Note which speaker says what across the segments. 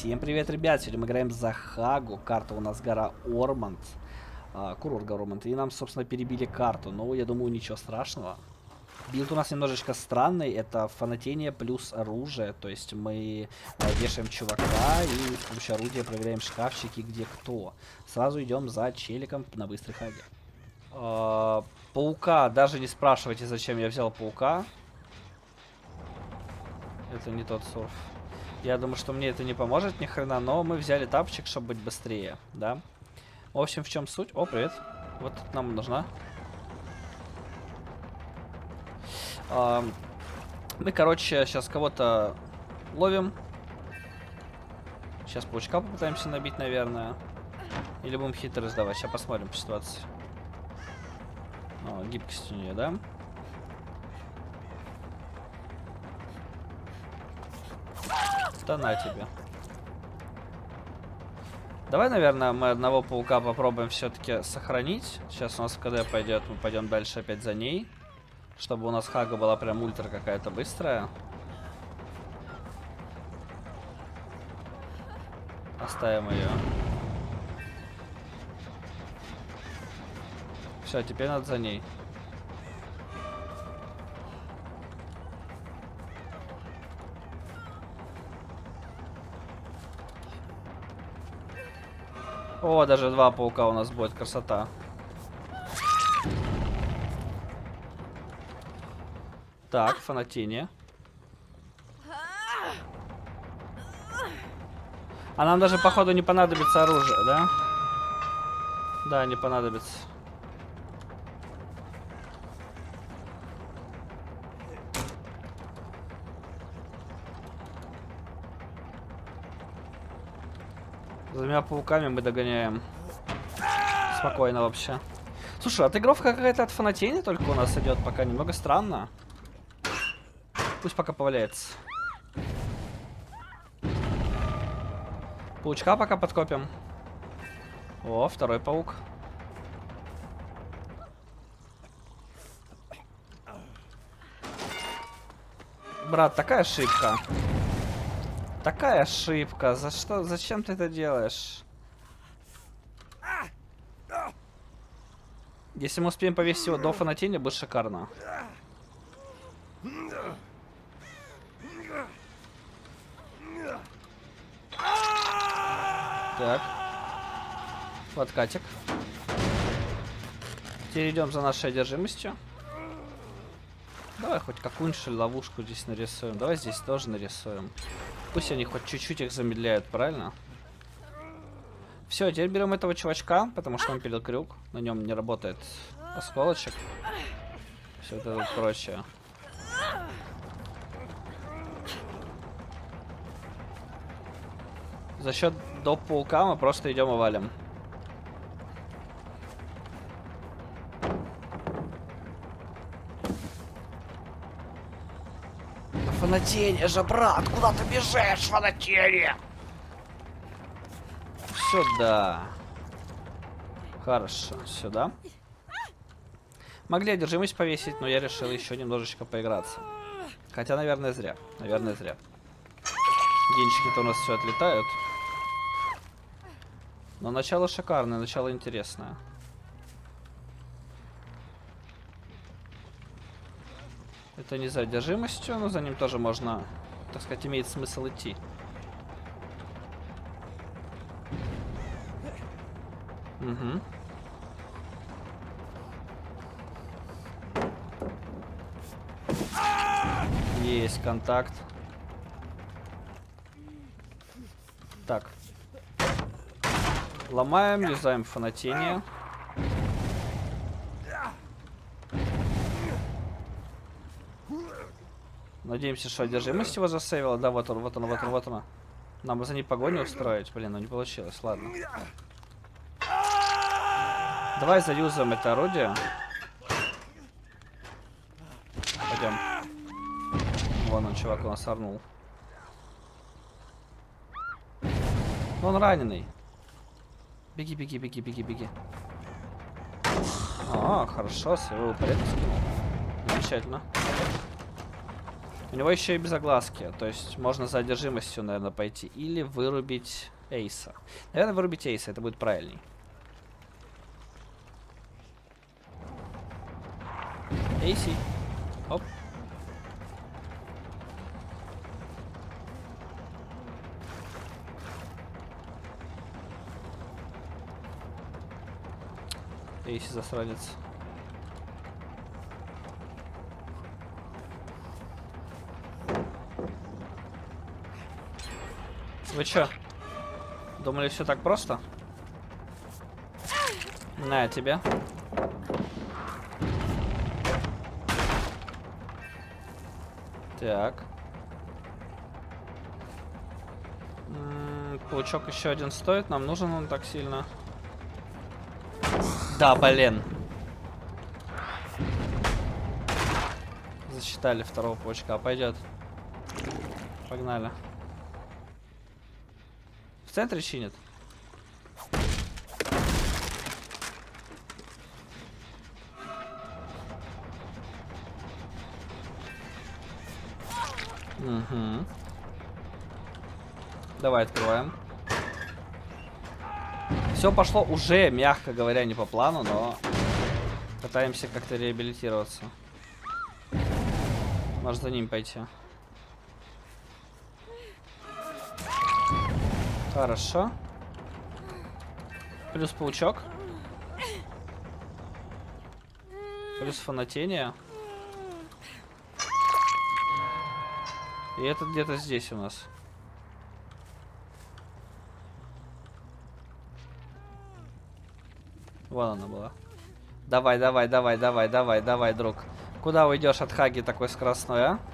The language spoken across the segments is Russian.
Speaker 1: Всем привет, ребят! Сегодня мы играем за Хагу. Карта у нас гора Орманд. Курорт гора Орманд. И нам, собственно, перебили карту. Но я думаю, ничего страшного. Билд у нас немножечко странный. Это фанатение плюс оружие. То есть мы вешаем чувака и с помощью орудия проверяем шкафчики, где кто. Сразу идем за челиком на быстрой хаге. Паука. Даже не спрашивайте, зачем я взял паука. Это не тот сурф. Я думаю, что мне это не поможет ни хрена, но мы взяли тапчик, чтобы быть быстрее, да? В общем, в чем суть? О, привет. Вот нам нужна. Мы, короче, сейчас кого-то ловим. Сейчас паучка попытаемся набить, наверное. Или будем хитрый сдавать. Сейчас посмотрим по ситуации. Гибкость у нее, да? Да на тебе. Давай, наверное, мы одного паука попробуем все-таки сохранить. Сейчас у нас КД пойдет, мы пойдем дальше опять за ней. Чтобы у нас хага была прям ультра какая-то быстрая. Оставим ее. Все, теперь надо за ней. О, даже два паука у нас будет, красота. Так, фанатение. А нам даже, походу, не понадобится оружие, да? Да, не понадобится. За двумя пауками мы догоняем. Спокойно вообще. Слушай, отыгровка какая-то от фанатения только у нас идет пока. Немного странно. Пусть пока поваляется. Паучка пока подкопим. О, второй паук. Брат, такая ошибка. Такая ошибка. За что? Зачем ты это делаешь? Если мы успеем повесить его до фанатения, будет шикарно. Так. Подкатик. Теперь идем за нашей одержимостью. Давай хоть какую-нибудь ловушку здесь нарисуем. Давай здесь тоже нарисуем. Пусть они хоть чуть-чуть их замедляют, правильно? Все, теперь берем этого чувачка, потому что он пилил крюк. На нем не работает осколочек. Все это вот прочее. За счет доп паука мы просто идем и валим. Фанатение же, брат! Куда ты бежишь, фанатение? Сюда. Хорошо, сюда. Могли одержимость повесить, но я решил еще немножечко поиграться. Хотя, наверное, зря. Наверное, зря. Генчики-то у нас все отлетают. Но начало шикарное, начало интересное. Это не за одержимостью, но за ним тоже можно, так сказать, имеет смысл идти. Угу. Есть контакт. Так. Ломаем, юзаем фанатение. Надеемся, что одержимость его засейвила. Да, вот он, вот он, вот он, вот он. Нам бы за ней погоню устроить. Блин, ну не получилось, ладно. Давай заюзаем это орудие. Пойдем. Вон он, чувак, у нас орнул. Он раненый. Беги, беги, беги, беги, беги. Хорошо, своего порядка скинул. Замечательно. У него еще и безогласки. То есть можно за одержимостью, наверное, пойти. Или вырубить Эйса. Наверное, вырубить Эйса. Это будет правильней. Эйси. Оп. Эйси засранец. Вы чё? Думали, все так просто? На тебе. Так. Паучок еще один стоит. Нам нужен он так сильно. Да, блин. Засчитали второго паучка. Пойдет. Погнали. В центре чинит. Угу. Давай открываем. Все пошло уже, мягко говоря, не по плану, но пытаемся как-то реабилитироваться. Может за ним пойти. Хорошо. Плюс паучок. Плюс фанатение. И это где-то здесь у нас. Вон она была. Давай, давай, давай, давай, давай, давай, друг. Куда уйдешь от Хаги такой скоростной, а?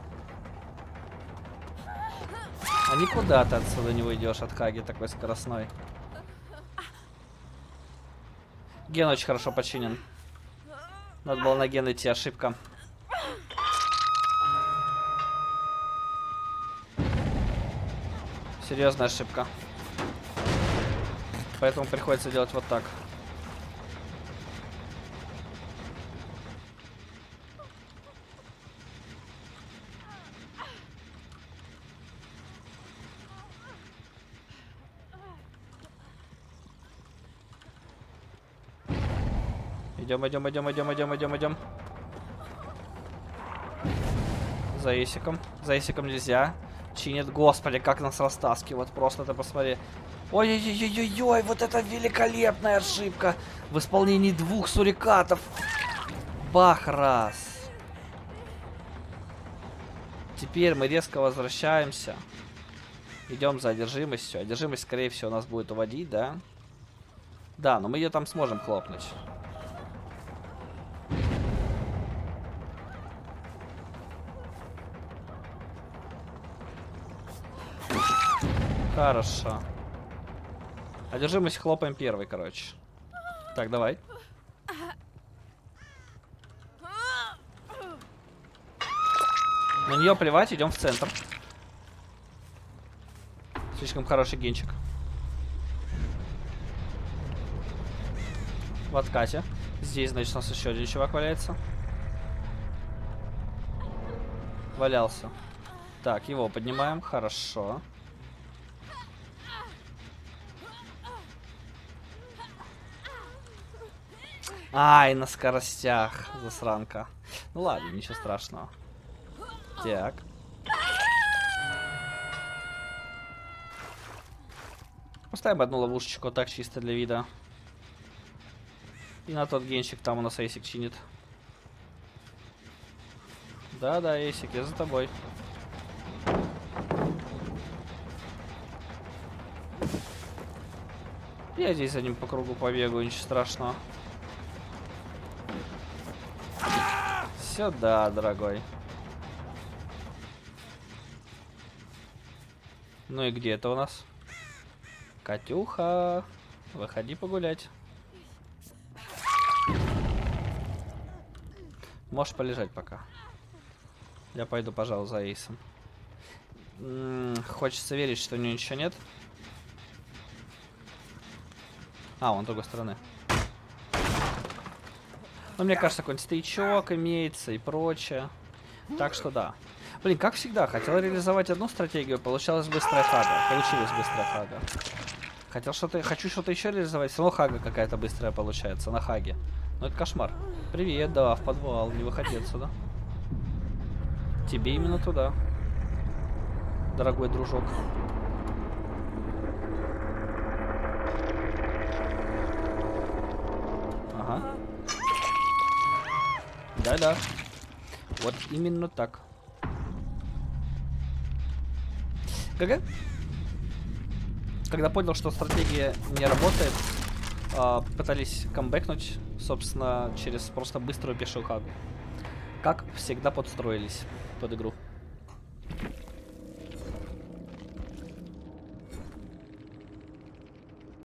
Speaker 1: А никуда ты отсюда не уйдешь от Хаги такой скоростной. Ген очень хорошо починен. Надо было на ген идти, ошибка. Серьезная ошибка. Поэтому приходится делать вот так. Идем, идем, идем, идем, идем, идем, идем. За Эйсиком. За Эйсиком нельзя. Чинит, господи, как нас растаскивают. Просто ты посмотри. Ой-ой-ой-ой-ой, вот это великолепная ошибка. В исполнении двух сурикатов. Бах, раз. Теперь мы резко возвращаемся. Идем за одержимостью. Одержимость, скорее всего, нас будет уводить, да? Да, но мы ее там сможем хлопнуть. Хорошо. Одержимость хлопаем первый, короче. Так, давай. На нее плевать, идем в центр. Слишком хороший генчик. В откате. Здесь, значит, у нас еще один чувак валяется. Валялся. Так, его поднимаем. Хорошо. Ай, на скоростях, засранка. Ну ладно, ничего страшного. Так. Поставим одну ловушечку, так чисто для вида. И на тот генчик там у нас Эйсик чинит. Да-да, Эйсик, я за тобой. Я здесь за ним по кругу побегаю, ничего страшного. Сюда, дорогой. Ну и где это у нас? Катюха, выходи погулять. Можешь полежать пока. Я пойду, пожалуй, за Эйсом. Хочется верить, что у него ничего нет. А, он с другой стороны. Но мне кажется, какой-нибудь стычок имеется и прочее. Так что да. Блин, как всегда, хотел реализовать одну стратегию, получалась быстрая хага. Получилась быстрая хага. Хотел что-то, хочу что-то еще реализовать, все равно хага какая-то быстрая получается на хаге. Ну это кошмар. Привет, да, в подвал, не выходи отсюда. Тебе именно туда, дорогой дружок. Ага. Да-да. Вот именно так. ГГ. Когда понял, что стратегия не работает, пытались камбэкнуть, собственно, через просто быструю пешую хагу. Как всегда подстроились под игру.